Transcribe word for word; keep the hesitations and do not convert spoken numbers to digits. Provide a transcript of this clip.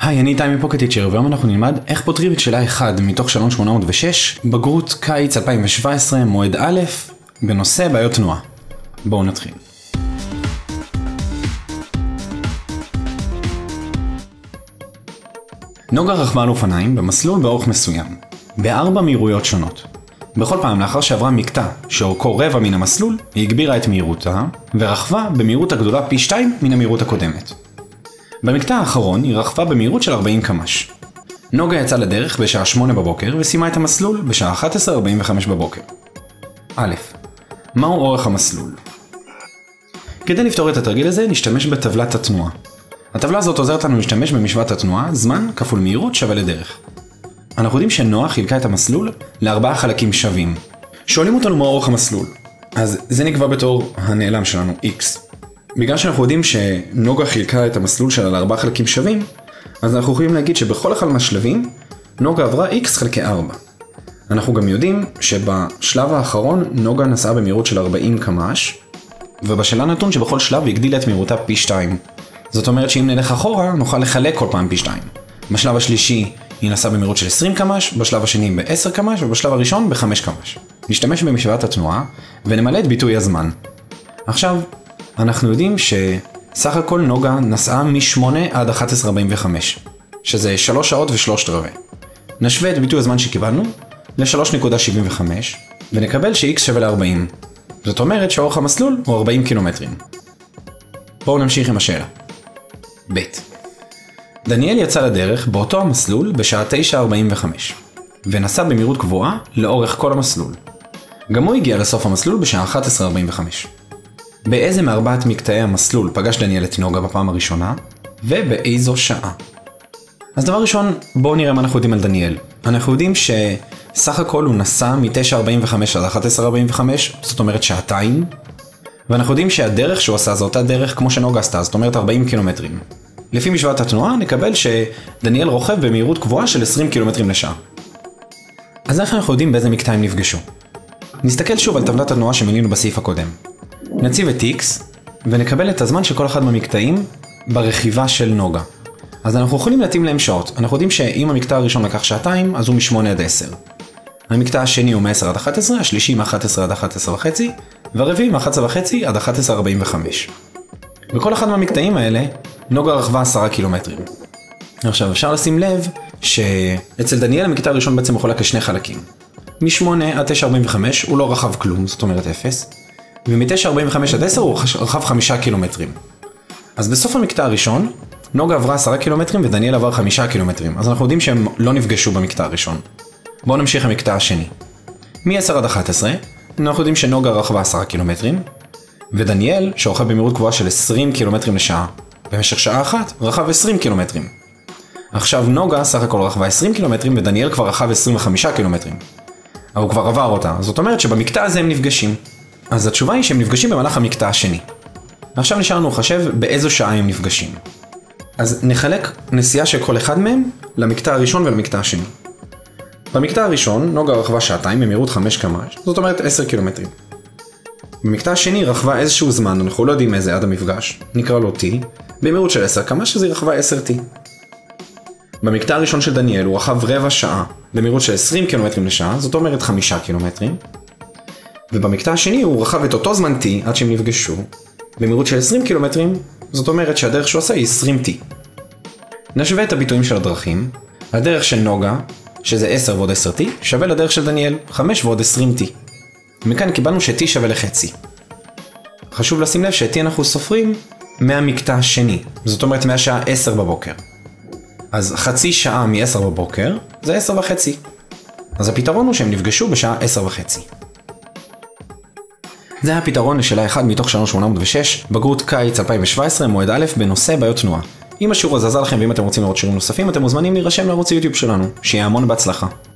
היי, אני איתי מפוקט טיצ'ר, והיום אנחנו נלמד איך פותרים את שאלה אחת מתוך שאלון שמונה מאות ושש, בגרות קיץ אלפיים שבע עשרה, מועד א', בנושא בעיות תנועה. בואו נתחיל. נוגה רכבה על אופניים במסלול באורך מסוים, בארבע מהירויות שונות. בכל פעם לאחר שעברה מקטע שאורכו רבע מן המסלול, היא הגבירה את מהירותה, ורכבה במהירות הגדולה פי שתיים מן המהירות הקודמת. במקטע האחרון היא רכבה במהירות של ארבעים קמ"ש. נוגה יצאה לדרך בשעה שמונה בבוקר וסיימה את המסלול בשעה אחת עשרה ארבעים וחמש בבוקר. א', מהו אורך המסלול? כדי לפתור את התרגיל הזה נשתמש בטבלת התנועה. הטבלה הזאת עוזרת לנו להשתמש במשוואת התנועה, זמן כפול מהירות שווה לדרך. אנחנו יודעים שנועה חילקה את המסלול לארבעה חלקים שווים. שואלים אותנו מה אורך המסלול, אז זה נקבע בתור הנעלם שלנו, X. בגלל שאנחנו יודעים שנוגה חילקה את המסלול שלה לארבעה חלקים שווים, אז אנחנו יכולים להגיד שבכל אחד מהשלבים, נוגה עברה X חלקי ארבע. אנחנו גם יודעים שבשלב האחרון נוגה נסעה במהירות של ארבעים קמ"ש, ובשאלה נתון שבכל שלב היא הגדילה את מהירותה פי שתיים. זאת אומרת שאם נלך אחורה, נוכל לחלק כל פעם פי שתיים. בשלב השלישי היא נסעה במהירות של עשרים קמ"ש, בשלב השני ב-עשרה קמ"ש, ובשלב הראשון ב-חמישה קמ"ש. נשתמש במשוואת התנועה, ונמלא את ביטוי הזמן. עכשיו, אנחנו יודעים שסך הכל נוגה נסעה מ-שמונה עד אחת עשרה ארבעים וחמש, שזה שלוש שעות ושלושת רבעי. נשווה את ביטוי הזמן שקיבלנו ל-שלוש נקודה שבעים וחמש, ונקבל ש-X שווה ל-ארבעים. זאת אומרת שאורך המסלול הוא ארבעים קילומטרים. בואו נמשיך עם השאלה. ב' דניאל יצא לדרך באותו המסלול בשעה תשע ארבעים וחמש, ונסע במהירות גבוהה לאורך כל המסלול. גם הוא הגיע לסוף המסלול בשעה אחת עשרה ארבעים וחמש. באיזה מארבעת מקטעי המסלול פגש דניאל את נוגה בפעם הראשונה, ובאיזו שעה? אז דבר ראשון, בואו נראה מה אנחנו יודעים על דניאל. אנחנו יודעים שסך הכל הוא נסע מ-תשע ארבעים וחמש עד אחת עשרה ארבעים וחמש, זאת אומרת שעתיים, ואנחנו יודעים שהדרך שהוא עשה זו אותה דרך כמו שנוגה עשתה, זאת אומרת ארבעים קילומטרים. לפי משוואת התנועה נקבל שדניאל רוכב במהירות גבוהה של עשרים קילומטרים לשעה. אז איך אנחנו יודעים באיזה מקטע הם נפגשו? נסתכל שוב על טבלת התנועה שמילאנו בסעיף הקודם. נציב את X ונקבל את הזמן של כל אחד מהמקטעים ברכיבה של נוגה. אז אנחנו יכולים להתאים להם שעות. אנחנו יודעים שאם המקטע הראשון לקח שעתיים, אז הוא מ-שמונה עד עשר. המקטע השני הוא מ-עשר עד אחת עשרה, השלישי מ-אחת עשרה עד אחת עשרה וחצי, והרביעי מ-אחת עשרה וחצי עד אחת עשרה ארבעים וחמש. בכל אחד מהמקטעים האלה, נוגה רכבה עשרה קילומטרים. עכשיו אפשר לשים לב שאצל דניאל המקטע הראשון בעצם מחולק לשני חלקים. מ-שמונה עד תשע ארבעים וחמש הוא לא רכב כלום, זאת אומרת אפס. ומ-תשע ארבעים וחמש עד עשר הוא רכב חמישה קילומטרים. אז בסוף המקטע הראשון, נוגה עברה עשרה קילומטרים ודניאל עבר חמישה קילומטרים. אז אנחנו יודעים שהם לא נפגשו במקטע הראשון. בואו נמשיך למקטע השני. מ-עשר עד אחת עשרה, אנחנו יודעים שנוגה רכבה עשרה קילומטרים, ודניאל, שרכב במהירות גבוהה של עשרים קילומטרים לשעה, במשך שעה אחת, רכב עשרים קילומטרים. עכשיו נוגה סך הכל רכבה עשרים קילומטרים, ודניאל כבר רכב עשרים וחמישה קילומטרים. אבל הוא כבר עבר אותה. זאת אומרת שבמקטע הזה הם נפגשים. אז התשובה היא שהם נפגשים במהלך המקטע השני. ועכשיו נשאר לנו לחשב באיזו שעה הם נפגשים. אז נחלק נסיעה של כל אחד מהם למקטע הראשון ולמקטע השני. במקטע הראשון נוגה רכבה שעתיים במהירות חמישה קמ"ש, זאת אומרת עשרה קילומטרים. במקטע השני רכבה איזשהו זמן, אנחנו לא יודעים איזה עד המפגש, נקרא לו T, במהירות של עשרה קמ"ש, אז היא רכבה עשר T. במקטע הראשון של דניאל הוא רכב רבע שעה במהירות של עשרים קילומטרים לשעה, זאת אומרת חמישה קילומטרים. ובמקטע השני הוא רכב את אותו זמן T עד שהם נפגשו, במהירות של עשרים קילומטרים, זאת אומרת שהדרך שהוא עשה היא עשרים T. נשווה את הביטויים של הדרכים. הדרך של נוגה, שזה עשר ועוד עשר T, שווה לדרך של דניאל, חמש ועוד עשרים T. ומכאן קיבלנו ש-T שווה לחצי. חשוב לשים לב ש-T אנחנו סופרים מהמקטע השני, זאת אומרת מהשעה עשר בבוקר. אז חצי שעה מ-עשר בבוקר זה עשר וחצי. אז הפתרון הוא שהם נפגשו בשעה עשר וחצי. זה היה הפתרון לשאלה אחת מתוך שאלון שמונה מאות ושש, בגרות קיץ אלפיים שבע עשרה, מועד א', בנושא בעיות תנועה. אם השיעור הזה עזר לכם ואם אתם רוצים לראות שיעורים נוספים, אתם מוזמנים להירשם לערוץ היוטיוב שלנו. שיהיה המון בהצלחה.